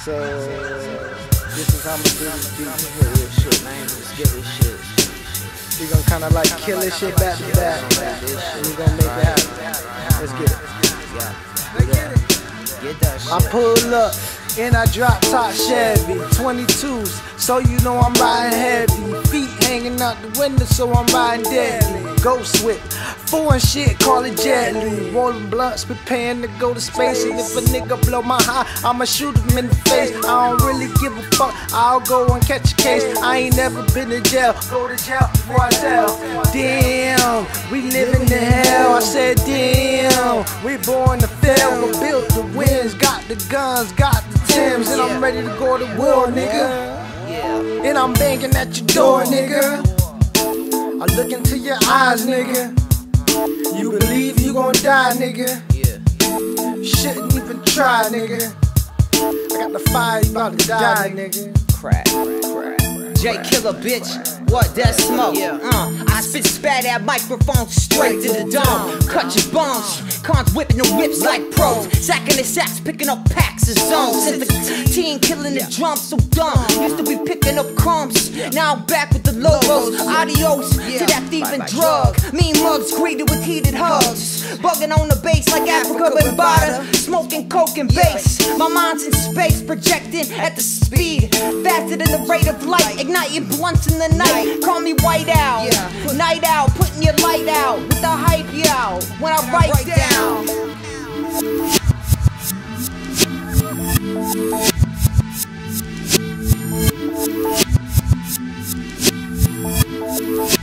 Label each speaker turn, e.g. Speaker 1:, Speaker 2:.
Speaker 1: So this is how I'ma do this beat. Hear this shit, man. Let's get this shit. We gonna kinda like kill this shit back to back. And we gonna make it happen. Let's get it. Yeah. Get that shit. I pull up and I drop top Chevy 22s, so you know I'm riding heavy. Feet hanging out the window, so I'm riding deadly. Ghost whip, foreign shit, call it jelly. Rolling blunts, preparing to go to space. And if a nigga blow my high, I'ma shoot him in the face. I don't really give a fuck, I'll go and catch a case. I ain't never been to jail, go to jail before I tell. Damn, we living in hell. I said damn, we born to fail, but built the wins. Got the guns, got the Timbs, and I'm ready to go to war, nigga. And I'm banging at your door, nigga. I look into your eyes, nigga. You believe you gon' die, nigga. Shouldn't even try, nigga. I got the fire, you about to die, nigga.
Speaker 2: Crack. J Killer, bitch. What that smoke? I spit spat at microphone straight to the dome. Cut your bones. Cons whipping the whips like pros. Sacking the sacks, picking up packs of zones. Since the teen killing the drums so dumb. Used to be picking up crumbs. Now I'm back with the logos. Adios to that thief and drug. Mean mugs greeted with heated hugs. Bugging on the bass like Africa Bambaataa. Smoking coke and bass. My mind's in space, projecting at the speed faster than the rate of light. Igniting blunts in the night. Call me White Owl. Night Owl, putting your light out with the hype, yo. When I write down.